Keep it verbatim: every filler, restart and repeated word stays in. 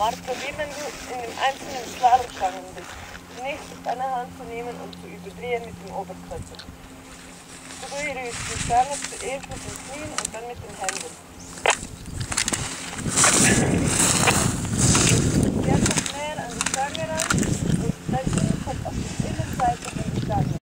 Marco, wie wenn du in den einzelnen Slalomstangen bist. Zunächst ist deine Hand zu nehmen und zu überdrehen mit dem Oberkörper. Du berührst die Stange zuerst mit den Knien und dann mit den Händen.